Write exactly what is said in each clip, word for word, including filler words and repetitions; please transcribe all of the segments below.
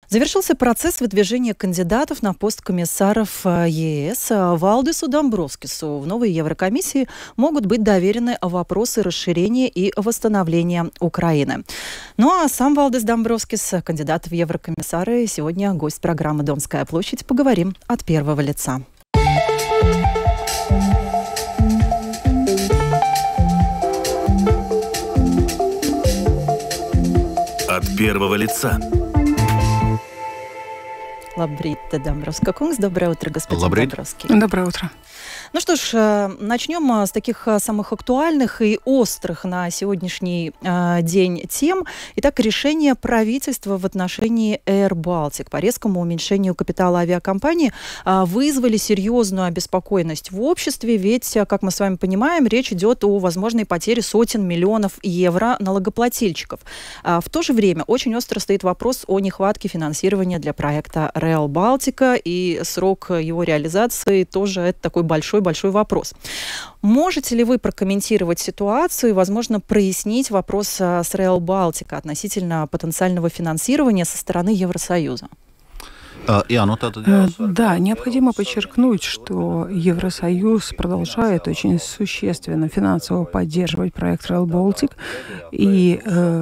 Завершился процесс выдвижения кандидатов на пост комиссаров ЕС. Валдису Домбровскису в новой Еврокомиссии могут быть доверены вопросы расширения и восстановления Украины. Ну а сам Валдис Домбровскис, кандидат в Еврокомиссары, сегодня гость программы «Домская площадь». Поговорим от первого лица. От первого лица. Лабрит Домбровский Кунгс. Доброе утро, господин Лабрит. Домбровский. Доброе утро. Ну что ж, начнем с таких самых актуальных и острых на сегодняшний э, день тем. Итак, решение правительства в отношении Air Baltic по резкому уменьшению капитала авиакомпании э, вызвали серьезную обеспокоенность в обществе, ведь, как мы с вами понимаем, речь идет о возможной потере сотен миллионов евро налогоплательщиков. А в то же время очень остро стоит вопрос о нехватке финансирования для проекта Rail Baltica, и срок его реализации тоже это такой большой большой вопрос. Можете ли вы прокомментировать ситуацию и, возможно, прояснить вопрос с Rail Baltica относительно потенциального финансирования со стороны Евросоюза? Да, необходимо подчеркнуть, что Евросоюз продолжает очень существенно финансово поддерживать проект Rail Baltic, и э,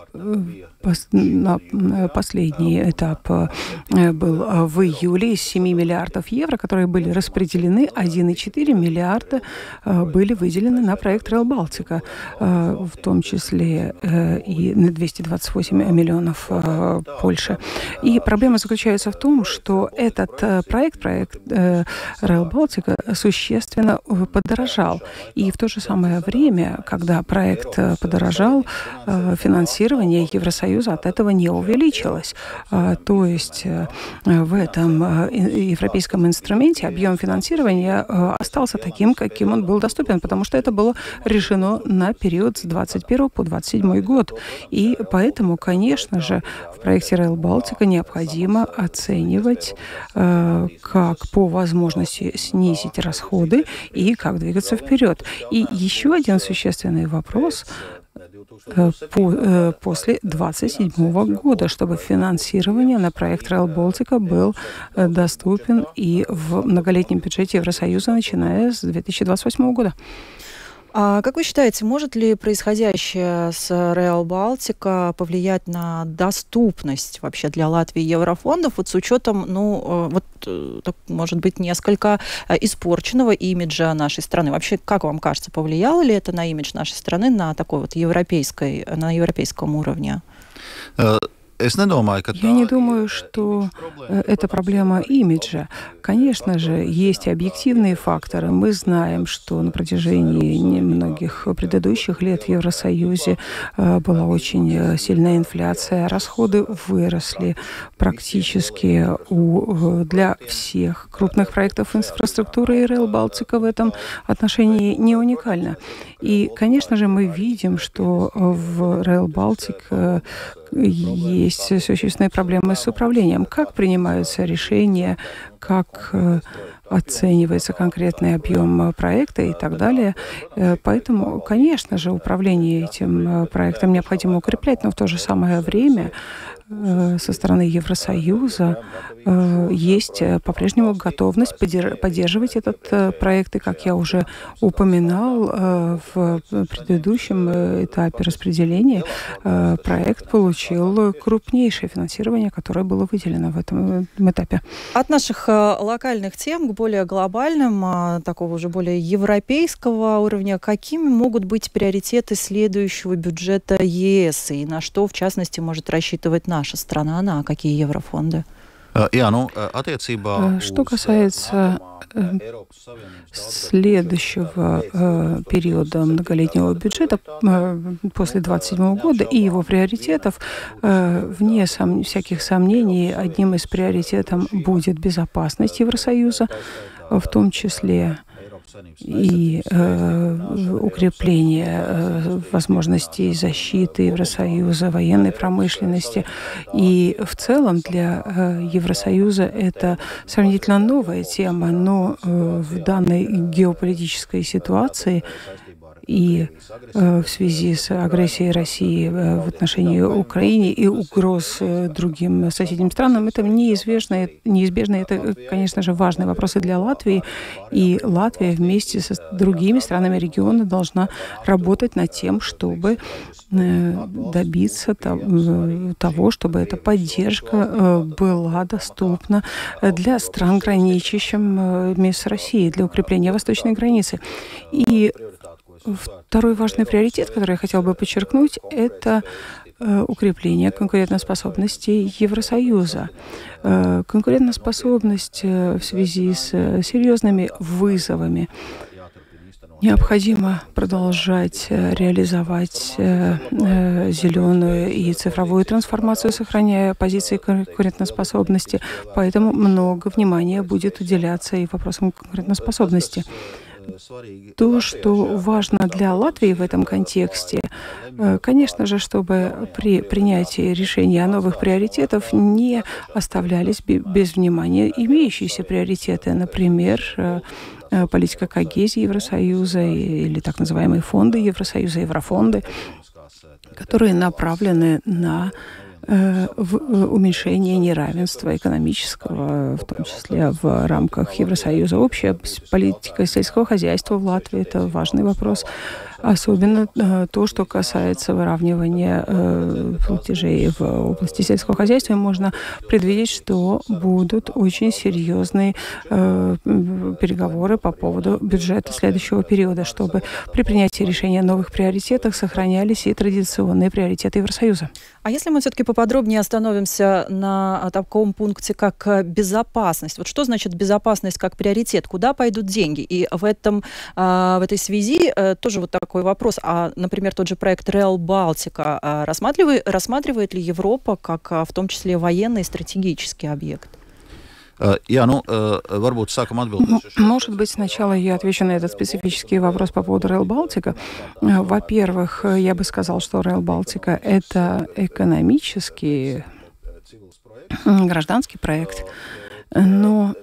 последний этап был в июле. Из семи миллиардов евро, которые были распределены, один целых четыре миллиарда были выделены на проект Rail Baltica, в том числе и на двести двадцать восемь миллионов Польши. И проблема заключается в том, что этот проект, проект Rail Baltica, существенно подорожал. И в то же самое время, когда проект подорожал, финансирование Евросоюза от этого не увеличилось. То есть в этом европейском инструменте объем финансирования остался таким, каким он был доступен, потому что это было решено на период с двадцать первого по двадцать седьмой год. И поэтому, конечно же, в проекте Rail Baltica необходимо оценивать, как по возможности снизить расходы и как двигаться вперед. И еще один существенный вопрос по, после двадцать седьмого года, чтобы финансирование на проект Rail Baltica был доступен и в многолетнем бюджете Евросоюза, начиная с две тысячи двадцать восьмого года. А как вы считаете, может ли происходящее с Rail Baltica повлиять на доступность вообще для Латвии еврофондов, вот с учетом, ну, вот, так, может быть, несколько испорченного имиджа нашей страны? Вообще, как вам кажется, повлияло ли это на имидж нашей страны на такой вот европейской, на европейском уровне? Я не думаю, что это проблема имиджа. Конечно же, есть объективные факторы. Мы знаем, что на протяжении многих предыдущих лет в Евросоюзе была очень сильная инфляция, расходы выросли практически у, для всех крупных проектов инфраструктуры, и Rail Baltica в этом отношении не уникальна. И, конечно же, мы видим, что в Rail Baltic есть существенные проблемы с управлением. Как принимаются решения, как оценивается конкретный объем проекта и так далее. Поэтому, конечно же, управление этим проектом необходимо укреплять, но в то же самое время со стороны Евросоюза есть по-прежнему готовность поддерживать этот проект. И, как я уже упоминал, в предыдущем этапе распределения проект получил крупнейшее финансирование, которое было выделено в этом этапе. От наших локальных тем к более глобальным, такого уже более европейского уровня, какими могут быть приоритеты следующего бюджета ЕС и на что, в частности, может рассчитывать наша страна, на какие еврофонды? Что касается следующего периода многолетнего бюджета после двадцать седьмого года и его приоритетов, вне сом- всяких сомнений, одним из приоритетов будет безопасность Евросоюза, в том числе и э, укрепление э, возможностей защиты Евросоюза, военной промышленности. И в целом для э, Евросоюза это сравнительно новая тема, но э, в данной геополитической ситуации и в связи с агрессией России в отношении Украины и угроз другим соседним странам, это неизбежно, неизбежно, это, конечно же, важные вопросы для Латвии, и Латвия вместе с другими странами региона должна работать над тем, чтобы добиться того, чтобы эта поддержка была доступна для стран, граничащих с Россией, для укрепления восточной границы. И второй важный приоритет, который я хотела бы подчеркнуть, это укрепление конкурентоспособности Евросоюза. Конкурентоспособность в связи с серьезными вызовами. Необходимо продолжать реализовать зеленую и цифровую трансформацию, сохраняя позиции конкурентоспособности. Поэтому много внимания будет уделяться и вопросам конкурентоспособности. То, что важно для Латвии в этом контексте, конечно же, чтобы при принятии решения о новых приоритетах не оставлялись без внимания имеющиеся приоритеты, например, политика когезии Евросоюза или так называемые фонды Евросоюза, еврофонды, которые направлены на в уменьшение неравенства экономического, в том числе в рамках Евросоюза. Общая политика сельского хозяйства в Латвии – это важный вопрос. Особенно то, что касается выравнивания платежей в области сельского хозяйства. Можно предвидеть, что будут очень серьезные переговоры по поводу бюджета следующего периода, чтобы при принятии решения о новых приоритетах сохранялись и традиционные приоритеты Евросоюза. А если мы все-таки поподробнее остановимся на таком пункте, как безопасность. Вот что значит безопасность как приоритет? Куда пойдут деньги? И в, этом, в этой связи тоже вот такой вопрос. А, например, тот же проект Rail Baltica рассматривает, рассматривает ли Европа как в том числе военный и стратегический объект? Jā, nu, varbūt sākam atbildēt. Может быть, сначала я отвечу на этот специфический вопрос по поводу Rail Baltica. Во-первых, я бы сказал, что Rail Baltica — это экономический, гражданский проект, но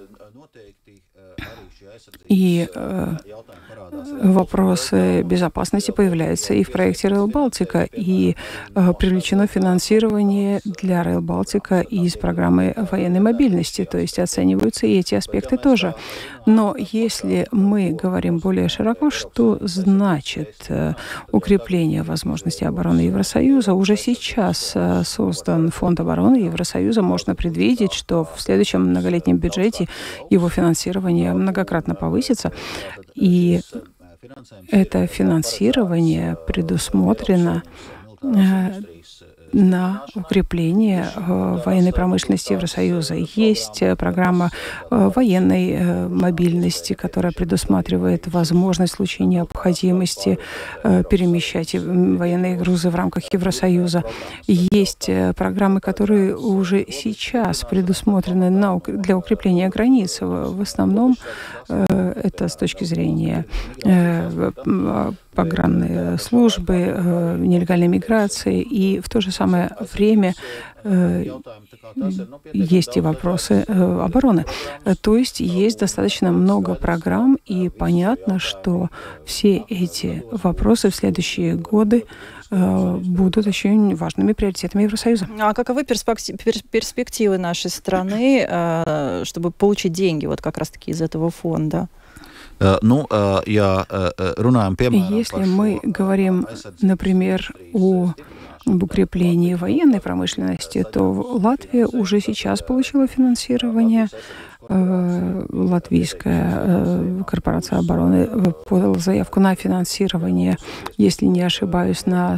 и э, вопросы безопасности появляются и в проекте Rail Baltica, и э, привлечено финансирование для Rail Baltica из программы военной мобильности, то есть оцениваются и эти аспекты тоже. Но если мы говорим более широко, что значит э, укрепление возможностей обороны Евросоюза, уже сейчас э, создан Фонд обороны Евросоюза, можно предвидеть, что в следующем многолетнем бюджете его финансирование многократно повысится, и это финансирование предусмотрено э, на укрепление э, военной промышленности Евросоюза. Есть э, программа э, военной э, мобильности, которая предусматривает возможность в случае необходимости э, перемещать военные грузы в рамках Евросоюза. Есть э, программы, которые уже сейчас предусмотрены на, для укрепления границ. В, в основном э, это с точки зрения э, погранные службы, э, нелегальной миграции, и в то же самое время э, есть и вопросы э, обороны. То есть есть достаточно много программ, и понятно, что все эти вопросы в следующие годы э, будут очень важными приоритетами Евросоюза. А каковы перспективы нашей страны, э, чтобы получить деньги вот как раз-таки из этого фонда? Ну, я runājam, piemēram, Если мы говорим, например, о об укреплении военной промышленности, то Латвия уже сейчас получила финансирование. Латвийская корпорация обороны подала заявку на финансирование, если не ошибаюсь, на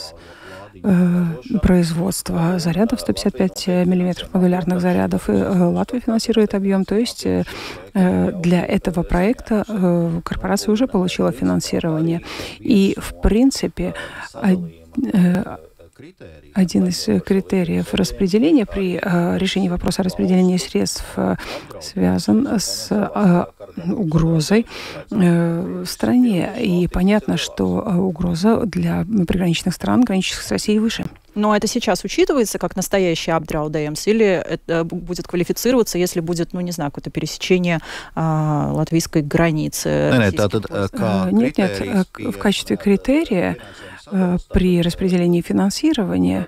производство зарядов сто пятьдесят пять миллиметров модулярных зарядов, и Латвия финансирует объем. То есть для этого проекта корпорация уже получила финансирование. И, в принципе, один из критериев распределения при э, решении вопроса о распределении средств э, связан с э, угрозой э, в стране. И понятно, что э, угроза для приграничных стран, граничащих с Россией, выше. Но это сейчас учитывается как настоящий апдраудэймс, или это будет квалифицироваться, если будет, ну, не знаю, какое-то пересечение а, латвийской границы? Нет, это, нет, нет, в качестве критерия а, при распределении финансирования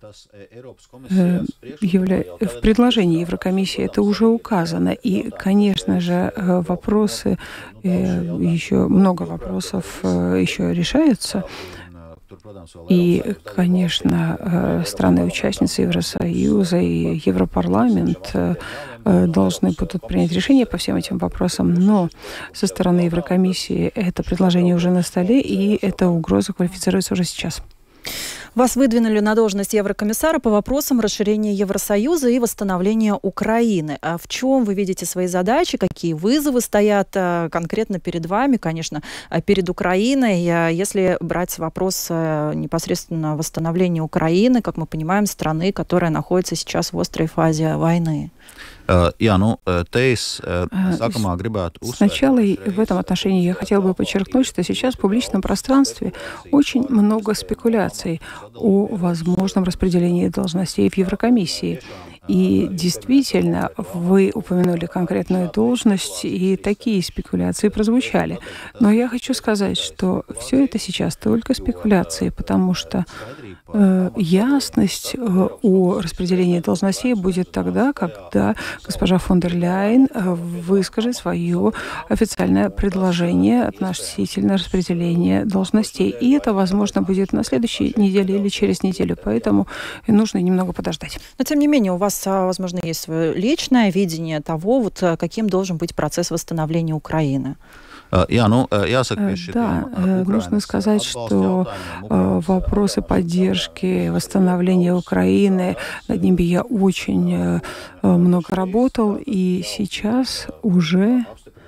явля... в предложении Еврокомиссии это уже указано. И, конечно же, вопросы, еще много вопросов еще решаются. И, конечно, страны-участницы Евросоюза и Европарламент должны будут принять решение по всем этим вопросам, но со стороны Еврокомиссии это предложение уже на столе, и эта угроза квалифицируется уже сейчас. Вас выдвинули на должность еврокомиссара по вопросам расширения Евросоюза и восстановления Украины. А в чем вы видите свои задачи, какие вызовы стоят конкретно перед вами, конечно, перед Украиной? Если брать вопрос непосредственно восстановления Украины, как мы понимаем, страны, которая находится сейчас в острой фазе войны. Jā, nu, te es sākumā gribētu uzsvērt. Сначала в этом отношении я хотела бы подчеркнуть, что сейчас в публичном пространстве очень много спекуляций о возможном распределении должностей в Еврокомиссии. И действительно, вы упомянули конкретную должность, и такие спекуляции прозвучали. Но я хочу сказать, что все это сейчас только спекуляции, потому что э, ясность э, о распределении должностей будет тогда, когда госпожа фон дер Ляйен выскажет свое официальное предложение относительно распределения должностей. И это, возможно, будет на следующей неделе или через неделю, поэтому нужно немного подождать. Но, тем не менее, у вас, возможно, есть свое личное видение того, вот каким должен быть процесс восстановления Украины. Jā, nu, jāsaka, да, нужно сказать, что вопросы поддержки, восстановления Украины, над ними я очень много работал, и сейчас уже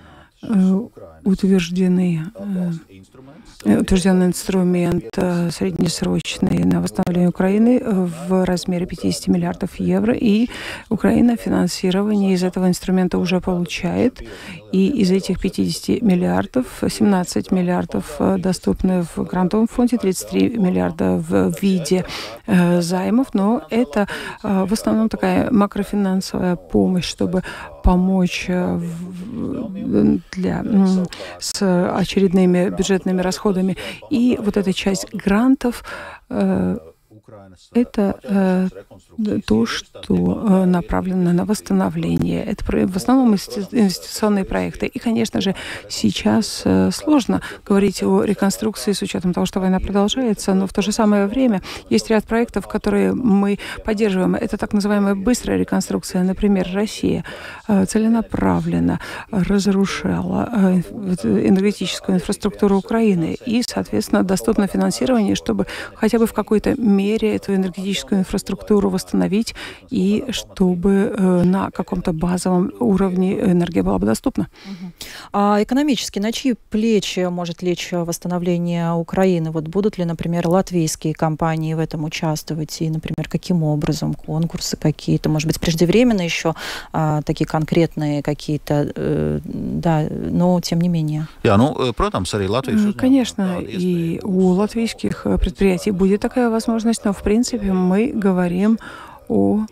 утверждены утвержден инструмент среднесрочный на восстановление Украины в размере пятьдесят миллиардов евро, и Украина финансирование из этого инструмента уже получает, и из этих пятидесяти миллиардов семнадцать миллиардов доступны в грантовом фонде, тридцать три миллиарда в виде э, займов, но это э, в основном такая макрофинансовая помощь, чтобы помочь э, в, для, э, с очередными бюджетными расходами. И вот эта часть грантов э, это э, то, что э, направлено на восстановление. Это в основном инвестиционные проекты. И, конечно же, сейчас э, сложно говорить о реконструкции с учетом того, что война продолжается, но в то же самое время есть ряд проектов, которые мы поддерживаем. Это так называемая быстрая реконструкция. Например, Россия э, целенаправленно разрушала э, энергетическую инфраструктуру Украины, и, соответственно, доступно финансирование, чтобы хотя бы в какой-то мере эту энергетическую инфраструктуру восстановить, и чтобы э, на каком-то базовом уровне энергия была бы доступна. Uh-huh. А экономически на чьи плечи может лечь восстановление Украины? Вот будут ли, например, латвийские компании в этом участвовать? И, например, каким образом? Конкурсы какие-то? Может быть, преждевременно еще а, такие конкретные какие-то, э, да, но тем не менее. Jā, nu, protams, arī Latvijas Конечно, и у латвийских предприятий будет такая возможность, но в принципе мы говорим о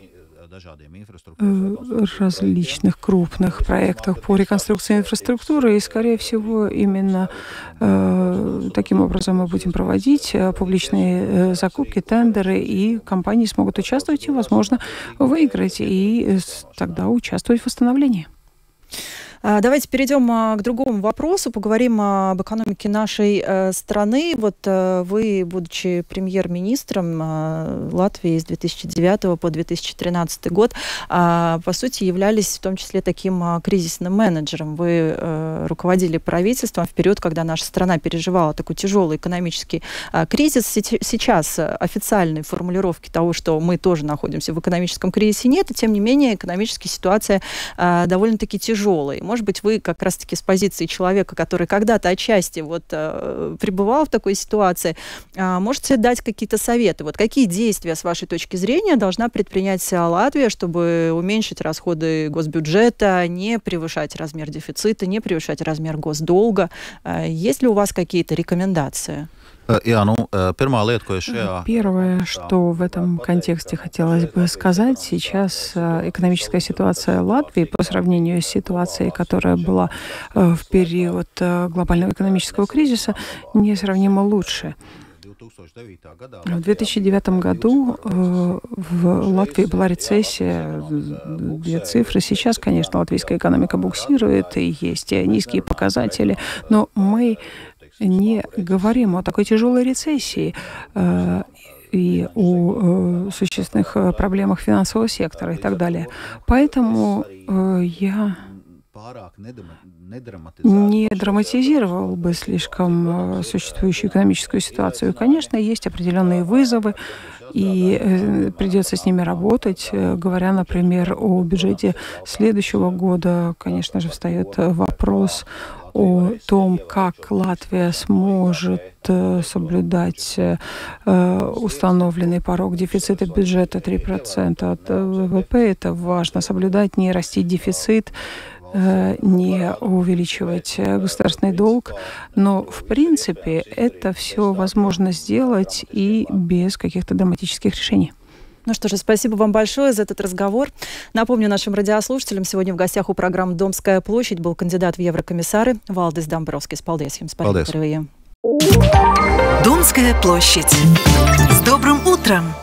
различных крупных проектах по реконструкции инфраструктуры, и, скорее всего, именно э, таким образом мы будем проводить публичные э, закупки, тендеры, и компании смогут участвовать и, возможно, выиграть, и тогда участвовать в восстановлении. Давайте перейдем к другому вопросу, поговорим об экономике нашей страны. Вот вы, будучи премьер-министром Латвии с две тысячи девятого по две тысячи тринадцатый год, по сути, являлись в том числе таким кризисным менеджером. Вы руководили правительством в период, когда наша страна переживала такой тяжелый экономический кризис. Сейчас официальной формулировки того, что мы тоже находимся в экономическом кризисе, нет, и тем не менее экономическая ситуация довольно-таки тяжелая. Может быть, вы как раз-таки с позиции человека, который когда-то отчасти вот пребывал в такой ситуации, можете дать какие-то советы? Вот какие действия, с вашей точки зрения, должна предпринять Латвия, чтобы уменьшить расходы госбюджета, не превышать размер дефицита, не превышать размер госдолга? Есть ли у вас какие-то рекомендации? Первое, что в этом контексте хотелось бы сказать, сейчас экономическая ситуация Латвии по сравнению с ситуацией, которая была в период глобального экономического кризиса, несравнимо лучше. В две тысячи девятом году в Латвии была рецессия, две цифры. Сейчас, конечно, латвийская экономика буксирует, и есть низкие показатели, но мы не говорим о такой тяжелой рецессии э, и о э, существенных проблемах финансового сектора и так далее. Поэтому э, я не драматизировал бы слишком э, существующую экономическую ситуацию. Конечно, есть определенные вызовы, и э, придется с ними работать. Э, говоря, например, о бюджете следующего года, конечно же, встает вопрос о том, как Латвия сможет э, соблюдать э, установленный порог дефицита бюджета три процента от ВВП. Это важно. Соблюдать, не растить дефицит, э, не увеличивать государственный долг. Но, в принципе, это все возможно сделать и без каких-то драматических решений. Ну что же, спасибо вам большое за этот разговор. Напомню нашим радиослушателям, сегодня в гостях у программы «Домская площадь» был кандидат в еврокомиссары Валдис Домбровскис. Paldies jums par interviju. Домская площадь. С добрым утром!